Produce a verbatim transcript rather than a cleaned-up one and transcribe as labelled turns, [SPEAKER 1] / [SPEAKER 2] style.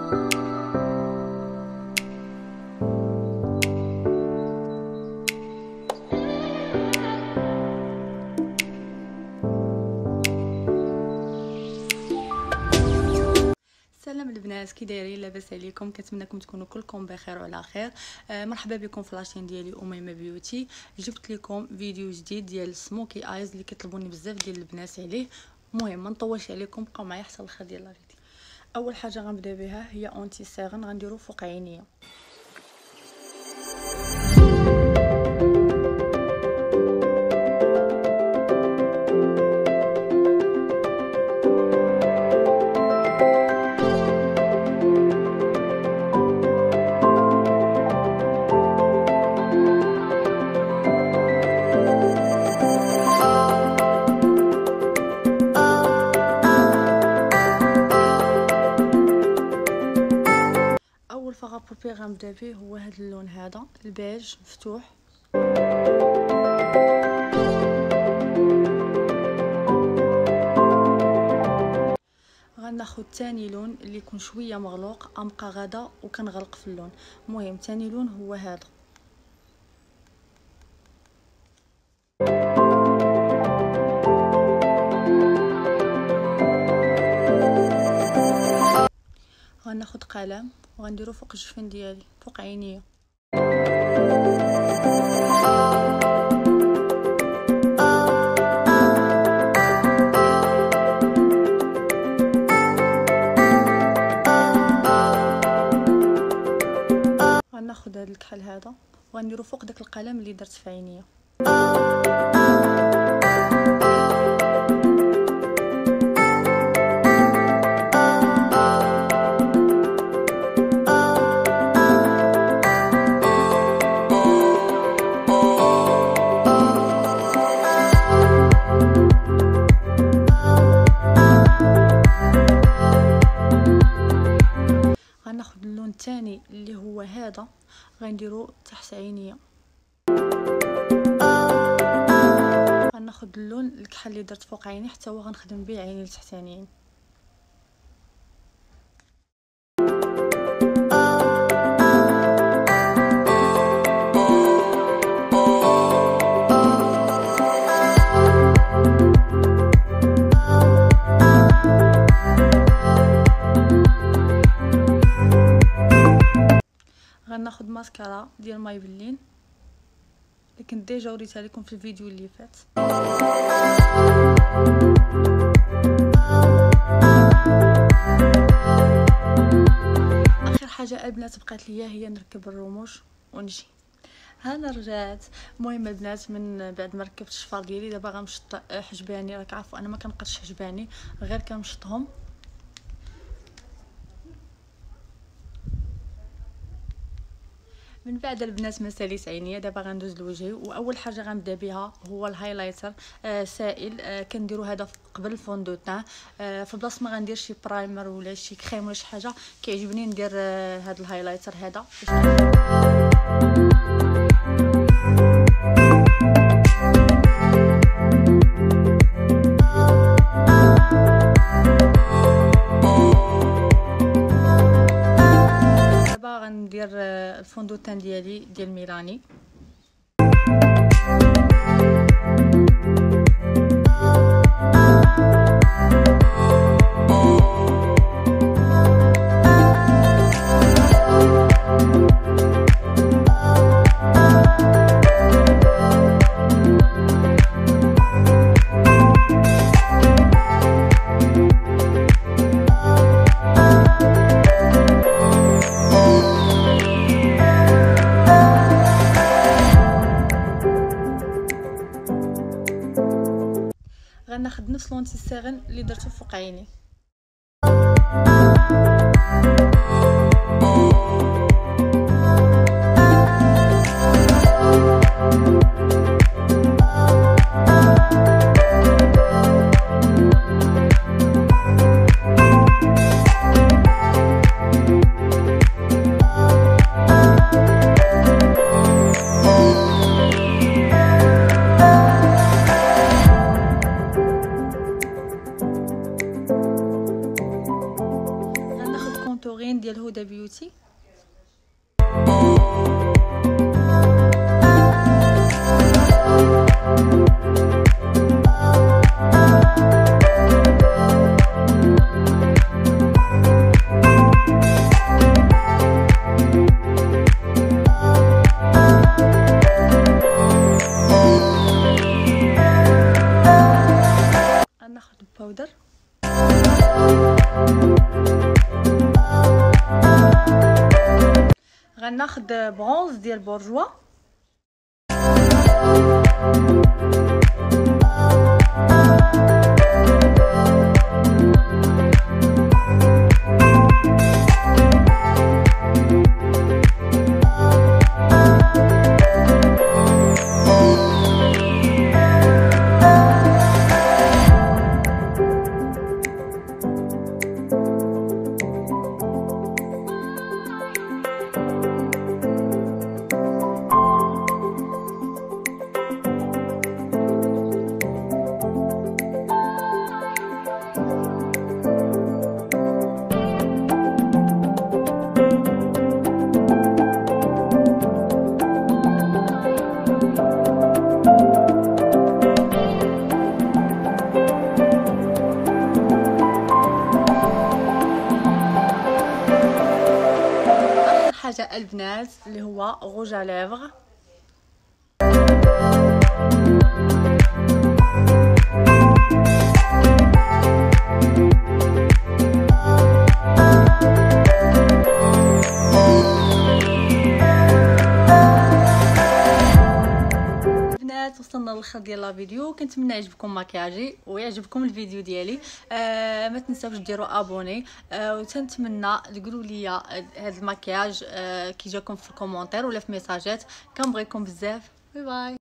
[SPEAKER 1] سلام البنات، كي دايرين؟ لاباس عليكم؟ كنتمنىكم تكونوا كلكم بخير وعلى خير. آه مرحبا بكم في لاشين ديالي اميمه بيوتي. جبت لكم فيديو جديد ديال سموكي ايز اللي كيطلبوني بزاف ديال البنات عليه. المهم ما نطولش عليكم، بقاو معايا حتى الاخر ديال لا فيديو. اول حاجه غنبدا بها هي اونتي سيغن، غنديرو فوق عينيا. فغابوبي غنبدا به هو هذا اللون هذا البيج مفتوح. غناخذ ثاني لون اللي يكون شويه مغلوق، امقى غدا وكنغلق في اللون. المهم ثاني لون هو هذا. غناخذ قلم وغنديرو فوق الجفن ديالي، فوق عينيا. غناخذ هذا الكحل هذا وغنديرو فوق داك القلم اللي درت في عينيا. غناخذ اللون الثاني اللي هو هذا، غنديرو تحت عينيا. غناخذ اللون الكحل اللي درت فوق عيني حتى هو غنخدم به عيني التحتانيين. غناخذ ماسكارا ديال مايبلين اللي كنت ديجا وريتها لكم في الفيديو اللي فات. اخر حاجه البنات بقات ليا هي نركب الرموش ونجي. ها انا رجعت. المهم البنات من بعد ما ركبت الشفار ديالي دابا غنمشط حجباني. راك عارفوا انا ما كنقدش حجباني، غير كنمشطهم. من بعد البنات ما ساليت عينيا، دابا غندوز لوجهي. واول حاجه غنبدا بها هو الهايلايتر آه سائل. آه كنديرو هذا قبل الفوندوتان. آه في بلاصه ما غندير شي برايمر ولا شي كريم ولا شي حاجه، كيعجبني ندير آه هذا الهايلايتر هذا. غندير الفوندوتان ديالي ديال ميلاني. غناخد نفس لونتي سيغن اللي درته فوق عيني. كونتورين ديال هدى بيوتي. غناخد باودر غناخد برونز ديال بورجوا حاجه البنات اللي هو روج على ليفغ. وصلنا للخير ديال لا فيديو. كنتمنى يعجبكم مكياجي ويعجبكم الفيديو ديالي. آه ما تنساوش ديروا ابوني. آه وتنتمنى تقولوا لي هذا المكياج آه كي جاكم في الكومونتير ولا في ميساجات. كنبغيكم بزاف. باي باي.